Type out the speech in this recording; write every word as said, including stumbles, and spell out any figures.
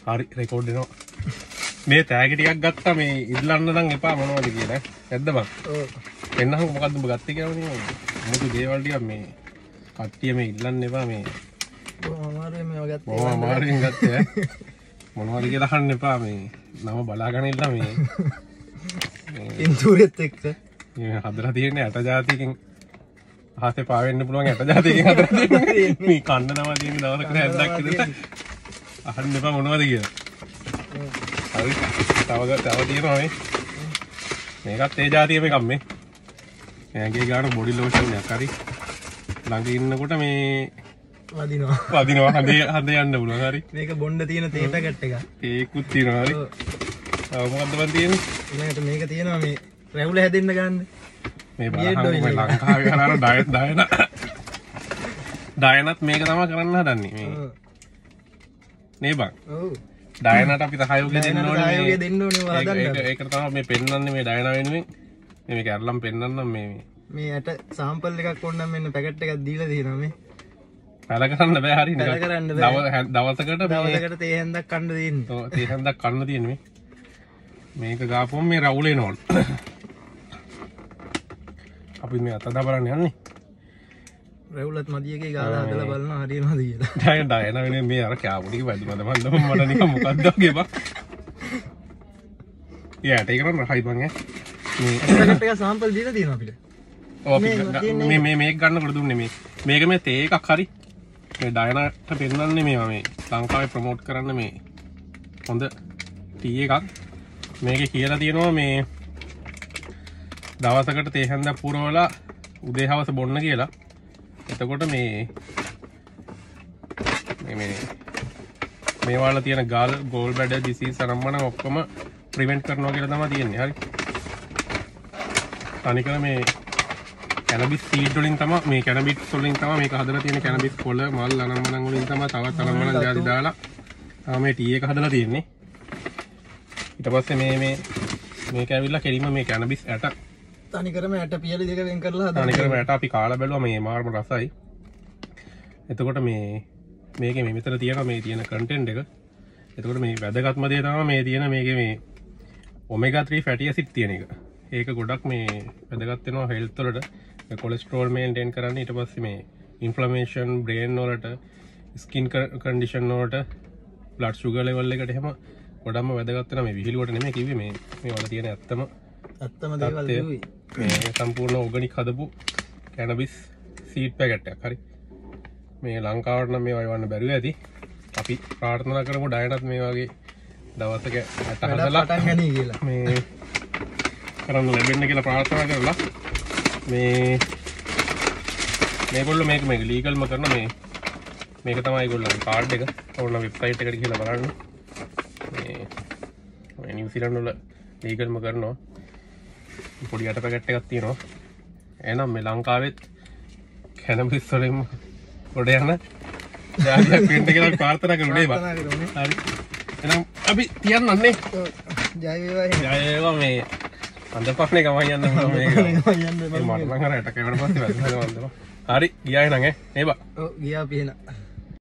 හරි රෙකෝඩ් වෙනවා. මේ තෑගි ටිකක් ගත්තා මේ ඉල්ලන්න නම් එපා මොනවද කියලා. නැද්ද බං? ඔව්. එන්නහම මොකද්ද ඔබ ගත්තේ කියලා නේ. මොකද දේවල් ටිකක් මේ කට්ටිය මේ ඉල්ලන්න එපා මේ. කොහොම අමාරුවෙන් මේවා ගත්තේ. කොහොම අමාරුවෙන් ගත්තේ ඈ. මොනවද කියලා අහන්න එපා මේ. නම බලාගෙන ඉන්න මේ. ඉන්තුරෙත් එක්ක. මේ හදලා තියෙන්නේ ඇට జాතියකින් අහසේ පාවෙන්න පුළුවන් ඇට జాතියකින් හදලා තියෙන්නේ. මේ කන්න නම තියෙන දවසකට හැද්දක් විතර. අහන්න එපා මොනවද කියලා. හරි. තව තව තියෙනවා මේ. මේකත් ඒ జాතියෙම එකක් මේ. මෑගේ ගාන බොඩි ලෝෂන් එකක් හරි. ළඟ ඉන්නකොට මේ වදිනවා. වදිනවා හදේ හදේ යන්න පුළුවන් හරි. මේක බොණ්ඩ තියෙන තේ පැකට් එක. ඒකුත් තියෙනවා හරි. ඔව් මොකද්ද බන් තියෙන්නේ? ඊළඟට මේක තියෙනවා මේ රැවුල හැදෙන්න ගන්න. මේ බලන්න මේ ලංකාවේ කරන ඩයට් ඩයන ඩයනත් මේක තමයි කරන්න හදන්නේ මේ. නේ බං. ඔව්. ඩයනට අපි සහයෝගය දෙන්න ඕනේ. සහයෝගය දෙන්න ඕනේ ඔයා හදන්න. ඒක ඒකට තමයි මේ පෙන්නන්නේ මේ ඩයන වෙනුවෙන්. මේ මේක අරලම් පෙන්නන්නම් මේ මේ. මේ ඇට සාම්පල් එකක් ඕනනම් මෙන්න පැකට් එකක් දීලා තියෙනවා මේ. පැල කරන්න බෑ හරි පැල කරන්න බෑ. දවසකට දවසකට තේ හැන්දක් කන්න දෙන්නේ. ඔව් තේ හැන්දක් කන්න තියෙන්නේ මේ. මේක ගාපුවම මේ රවුල එනවලු. අපි මේ අත දබරන්න යන්නේ. රවුලත් මදි එකේ ගාලා හදලා බලනවා හරියනවද කියලා. ඩයන ඩයන වෙනේ මේ අර කෑපු ටික වැඩිමද මන්ද මට නිකන් මොකක්ද වගේ බං. යාට ඒක නම් රහයි බං ඈ. මේ පැකට් එක සාම්පල් දීලා තියෙනවා අපිට. ඔව් මේ මේ මේක ගන්නකොට දුන්නේ මේ. මේක මේ තේ එකක් හරි. මේ ඩයනට පෙන්නන්නේ මේවා මේ ලංකාවේ ප්‍රොමෝට් කරන්න මේ හොඳ ටී එකක්. මේකේ කියලා තියෙනවා මේ දවසකට තේ හැන්දක් පුරවලා උදේ හවස බොන්න කියලා. එතකොට මේ මේ මේ මේ වල තියෙන ගාල් ගෝල් බ්ලැඩර් ඩිසීස් අරම්මන ඔක්කොම ප්‍රිවෙන්ට් කරනවා කියලා තමයි තියෙන්නේ. හරි. අනිකර මේ කැනබිස් සීඩ් වලින් තමයි මේ කැනබිස් වලින් තමයි මේක හදලා තියෙන්නේ. කැනබිස් කොළ මල් අනම්මනන් වලින් තමයි තවත් අනම්මනන් ජාති දාලා තමයි මේ ටී එක හදලා තියෙන්නේ. ඊට පස්සේ මේ මේ මේක ඇවිල්ලා කෙලින්ම මේ කැනබිස් ඇට තනිකරම ඇට පියලි දෙක වෙන් කරලා හදලා තනිකරම ඇට අපි කාලා බැලුවා මේ මාර්ම රසයි. එතකොට මේ මේකේ මේ මෙතන තියෙනවා මේ තියෙන කන්ටෙන්ට් එක. එතකොට මේ වැදගත්ම දේ තමයි මේ තියෙන මේකේ මේ ඔමේගා ත්‍රී ෆැටි ඇසිඩ් තියෙන එක. ඒක ගොඩක් මේ වැදගත් වෙනවා හෙල්ත් වලට. මේ කොලෙස්ටරෝල් මේන්ටේන් කරන්න. ඊට පස්සේ මේ ඉන්ෆ්ලමේෂන් බ්‍රේන් වලට ස්කින් කන්ඩිෂන් වලට බ්ලඩ් ෂුගර් ලෙවල් එකට එහෙම ගොඩක්ම වැදගත් වෙනවා. මේ විහිළුවට නෙමෙයි කිව්වේ මේ මේ වල තියෙන ඇත්තම ඇත්තම දේවල් කිව්වේ. මේ සම්පූර්ණ ඕගනික් හදපු කැනබිස් සීඩ් පැකට් එකක්. හරි. මේ ලංකාවට නම් මේවා එවන්න බැරුව ඇති. අපි ප්‍රාර්ථනා කරමු ඩයනත් මේ වගේ දවසක ඇට හදලා පටන් ගනී කියලා. මේ කරන්න ලැබෙන්න කියලා ප්‍රාර්ථනා කරලා මේ මේගොල්ලෝ මේක මේක ලීගල්ම කරන මේ මේක තමයි ඒගොල්ලන්ගේ කාඩ් එක. ඕන වෙබ්සයිට් එකට ගිහලා බලන්න. මේ මේ නිව්සීලන්ත වල ලීගල්ම කරනවා. පොඩි යට පැකට් එකක් තියෙනවා. එහෙනම් මේ ලංකාවෙත් කැනබිස් වලින් ගොඩ යන ජාතියක් වෙන්න කියලා ප්‍රාර්ථනා කරමු නේද? හරි. එහෙනම් අපි තියන්නන්නේ. ජය වේවා. ජය වේවා මේ අන්දපස්නේ ගමන් යන්න ඕන මේක. මට නම් අර ඇට කැවට පස්සේ වැදගත්. හරි ගියා එහෙනම් ඈ. නේ බා. ඔව් ගියා අපි එහෙනම්.